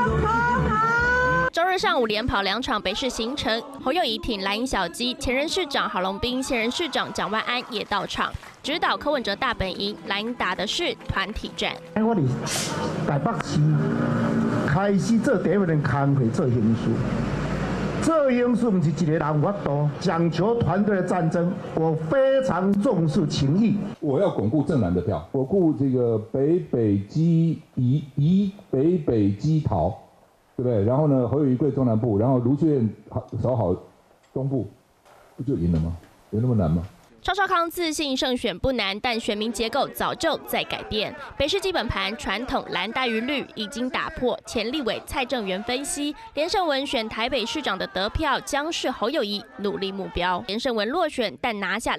周日上午连跑2场北市行程，侯友宜挺蓝营小鸡，前任市长郝龙斌、现任市长蒋万安也到场，指导柯文哲大本营，蓝营打的是团体战。 我哋台北市开始做第一份工作，做形式。这因素不是一个人我多，讲求团队的战争，我非常重视情谊。 我要巩固正蓝的票，巩固这个北北基宜北北基桃，对不对？然后呢，侯友宜贵中南部，然后卢秀燕守好东部，不就赢了吗？有那么难吗？ 赵少康自信胜选不难，但选民结构早就在改变。北市基本盘传统蓝大于绿已经打破。前立委蔡正元分析，连胜文选台北市长的得票将是侯友宜努力目标。连胜文落选，但拿下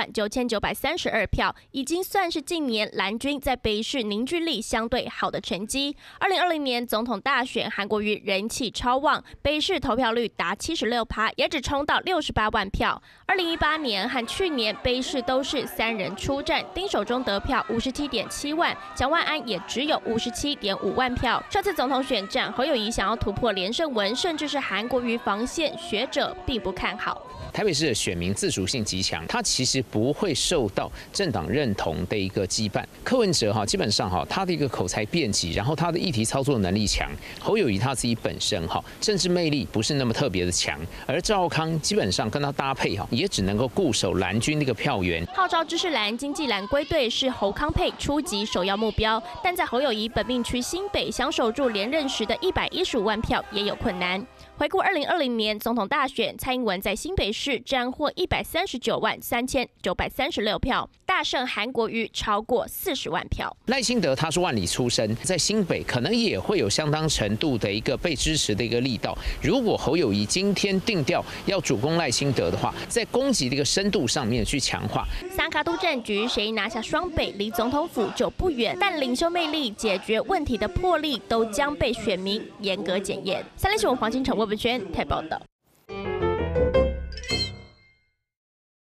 609932票，已经算是近年蓝军在北市凝聚力相对好的成绩。2020年总统大选，韩国瑜人气超旺，北市投票率达76%，也只冲到68万票。2018年和去年北市都是3人出战，丁守中得票57.7万，蒋万安也只有57.5万票。这次总统选战，侯友宜想要突破连胜文，甚至是韩国瑜防线，学者并不看好。 台北市的选民自主性极强，他其实不会受到政党认同的一个羁绊。柯文哲基本上他的一个口才辩捷，然后他的议题操作能力强。侯友宜他自己本身政治魅力不是那么特别的强，而赵少康基本上跟他搭配也只能够固守蓝军的一个票源。号召知识蓝、经济蓝归队是侯康配初级首要目标，但在侯友宜本命区新北想守住连任时的115万票也有困难。回顾2020年总统大选，蔡英文在新北市斩获139万3936票，大胜韩国瑜超过40万票。赖清德他是万里出身，在新北可能也会有相当程度的一个被支持的一个力道。如果侯友宜今天定调要主攻赖清德的话，在攻击的一个深度上面去强化。三卡都战局，谁拿下双北，离总统府就不远，但领袖魅力、解决问题的魄力，都将被选民严格检验。3立新闻黄金城、魏文轩台报道。